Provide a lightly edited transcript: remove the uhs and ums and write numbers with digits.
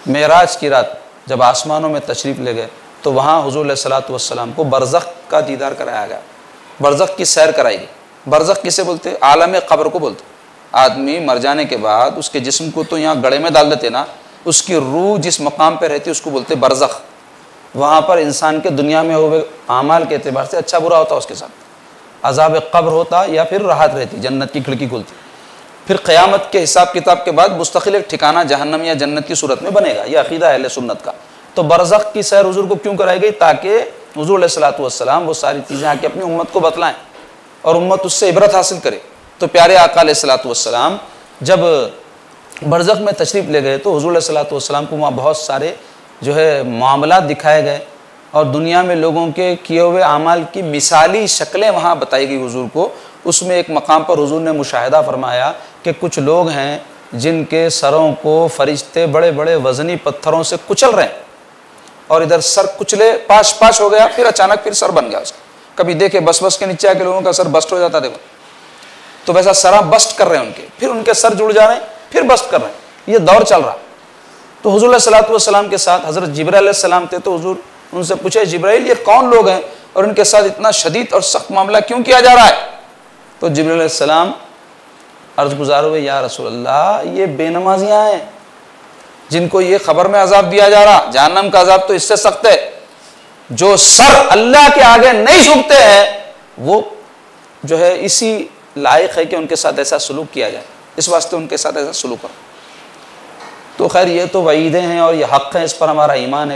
मेराज की रात जब आसमानों में तशरीफ़ ले गए तो वहाँ हुज़ूर अलैहिस्सलातु वस्सलाम को बरज़ख का दीदार कराया गया, बरज़ख की सैर कराई गई। बरज़ख किसे बोलते? आलम क़ब्र को बोलते। आदमी मर जाने के बाद उसके जिस्म को तो यहाँ गड़े में डाल देते ना, उसकी रूह जिस मकाम पर रहती है उसको बोलते बरज़ख। वहाँ पर इंसान के दुनिया में हुए आमाल के एतबार से अच्छा बुरा होता, उसके साथ अज़ाब क़ब्र होता या फिर राहत रहती, जन्नत की खिड़की खुलती। फिर क़यामत के हिसाब किताब के बाद मुस्तक़िल एक ठिकाना जहन्नम या जन्नत की सूरत में बनेगा। यह अक़ीदा अहले सुन्नत का। तो बरज़ख की सैर हुज़ूर को क्यों कराई गई? ताकि हुज़ूर अलैहिस्सलातु वस्सलाम वो सारी चीज़ें आके अपनी उम्मत को बतलाएं और उम्मत उससे इबरत हासिल करे। तो प्यारे आका अलैहिस्सलातु वस्सलाम जब बरज़ख में तशरीफ़ ले गए तो हुज़ूर अलैहिस्सलातु वस्सलाम को वहाँ बहुत सारे जो है मामलात दिखाए गए और दुनिया में लोगों के किए हुए आमाल की मिसाली शक्लें वहाँ बताई गई हुज़ूर को। उसमें एक मकाम पर हुज़ूर ने मुशाहिदा फरमाया कि कुछ लोग हैं जिनके सरों को फरिश्ते बड़े बड़े वज़नी पत्थरों से कुचल रहे हैं और इधर सर कुचले पाश पाश हो गया, फिर अचानक फिर सर बन गया उसका। कभी देखे बस बस के नीचे आके लोगों का सर बस्ट हो जाता, देखो तो वैसा सरा बस्ट कर रहे हैं उनके, फिर उनके सर जुड़ जा रहे हैं, फिर बस्ट कर रहे हैं। ये दौर चल रहा। तो हुज़ूर अलैहिस्सलातु वस्सलाम के साथ हज़रत जिब्राइल अलैहिस्सलाम थे। तो हुज़ूर उनसे पूछे, जिब्राइल ये कौन लोग हैं और इनके साथ इतना शदीद और सख्त मामला क्यों किया जा रहा है? तो जिब्राइल अलैहिस्सलाम अर्ज़ गुज़ार हुए, या रसूल अल्लाह ये बेनमाजियाँ हैं जिनको ये खबर में अजाब दिया जा रहा। जहन्नम का अजाब तो इससे सख्त है। जो सर अल्लाह के आगे नहीं झुकते हैं वो जो है इसी लायक है कि उनके साथ ऐसा सलूक किया जाए, इस वास्ते उनके साथ ऐसा सलूक करो। तो खैर ये तो वईदें हैं और ये हक़ हैं, इस पर हमारा ईमान है।